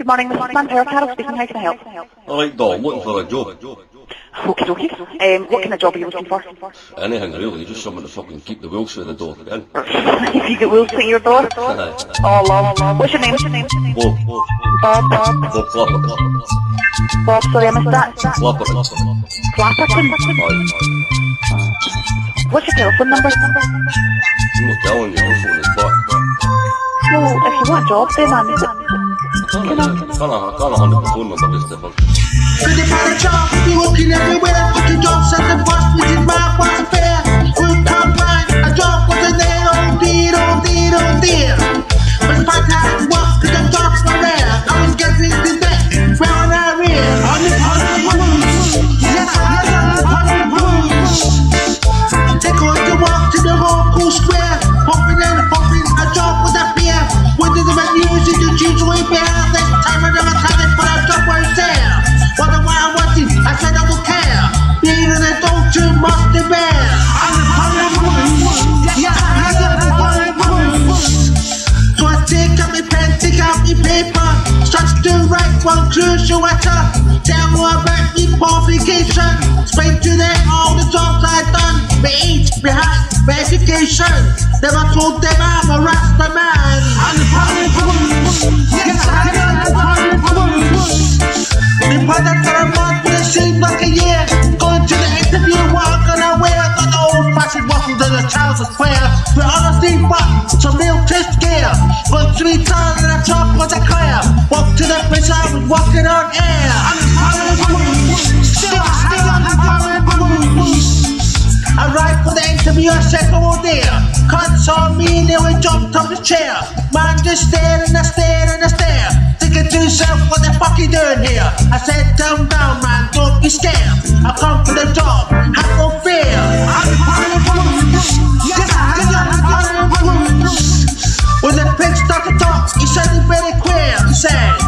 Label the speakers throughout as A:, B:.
A: Good morning, Mrs. Manpower. Carol speaking. How can I help?
B: Alright, Dom, looking for a job.
A: Okie dokie. What kind of job are you looking for?
B: Anything really, just someone to fucking keep the wheels through the door. In.
A: If you get wheels through your door? Oh, love. What's your name?
B: Bob.
A: Bob.
B: Bob Clapperton.
A: Bob, sorry, I missed that.
B: Clapperton.
A: Clapperton? What's your telephone number?
B: I'm not telling you, the phone is back.
A: Well, if you want a job, then man, is it?
B: I can't handle the phone number, just different.
C: So they find a job, be looking everywhere. Looking jobs at the bus, which is my bus fare. Good come right, a job wasn't there. Oh dear. But it's part-time work, cause the jobs were rare. I was getting to that, round our rear. On the blues, yes, on the blues. They're going to walk to the local square, hoping a job would appear. When did the music you choose way behind this time I never tried it, but a job was there. Wonder why I'm watching, I said I don't care. Being an adult, you must be bear. I'm the public blues, yes, I'm the public blues. So I take up my pen, take out my paper, start to write one crucial letter. Tell more about me qualification, explain to them all the jobs I've done. My age, my height, my education. Never told them I'm a Rasta man. I'm the public blues, yes, I'm the public blues. The products are a month, but it seems like a year. Going to the interview, what I'm gonna wear. Got the old-fashioned waffles and the trousers square. But honestly, some real twist gear. But 3 tons and a truck was a clear. Walk to the bridge, I was walking on air. I'm the public blues, still I'm the public blues. I arrived for the interview, I said, oh dear. Cuts on me, nearly jumped off the chair. Man just stared and I stared and I stared. Thinking to himself, what the fuck you doing here? I said, down, man, don't be scared. I come for the job, have no fear. I'm the public blues, yes, I'm the public blues. When the pig started to talk, he said it very queer. He said,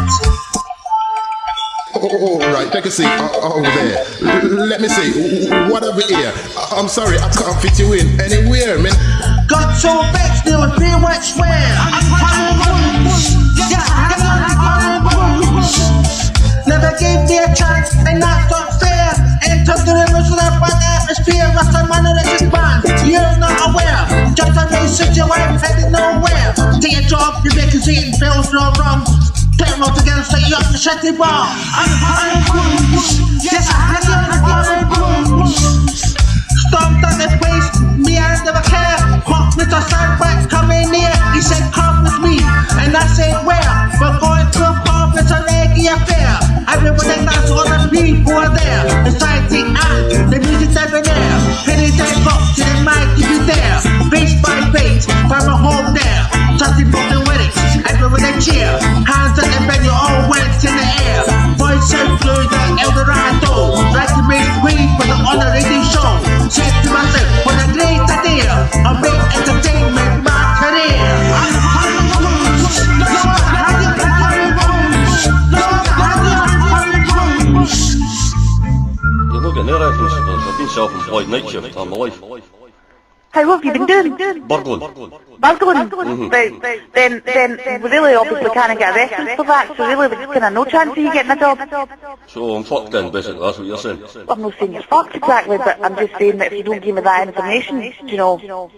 D: Alright, take a seat over there. Let me see, what over here? I'm sorry, I can't fit you in anywhere, man.
C: got so vexed, there was pretty much swear. I'm the public blues, yes, I'm the public blues. Never gave me a chance, and that's not fair. Entered the emotional atmosphere, was a man of the band. You're not aware, just a message your wife headed nowhere. Take a job, you make a seat and bills no rum. Get them all together, set you up the shanty bar. I'm the public blues, yes, I'm the public blues. Stomped on the place, me I never care. Walked with a sandbag coming near, he said come with me. And I said where? We're going to a pub, it's a reggae affair. Everybody knows all the people are there. The sighting and the music debonair. Penny day up to the mic if you're there. Base by base, from a home there. Starting from the weddings, everybody cheer. Hands up and bend your own wings in the air. Voice and fluid like Eldorado. Like to make way for the honor radio show. Said to myself, what a great idea. I'll make entertainment my career. I'm the public blues, no, I'm the public blues, no, I'm the public blues.
B: You're not getting there, I've been self-employed night shift all my life.
A: How have you been doing?
B: Burgling.
A: Burgling? Right. Then we really obviously can't get a reference for that, so really there's kind of no chance of you getting a job.
B: So I'm fucked in, basically, that's what you're saying.
A: Well, I'm not saying you're fucked exactly, but I'm just saying that if you don't give me that information, you know.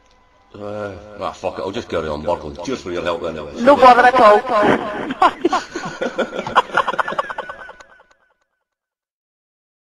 B: Fuck it, I'll just carry on burgling. Cheers for your help anyway.
A: No bother at all.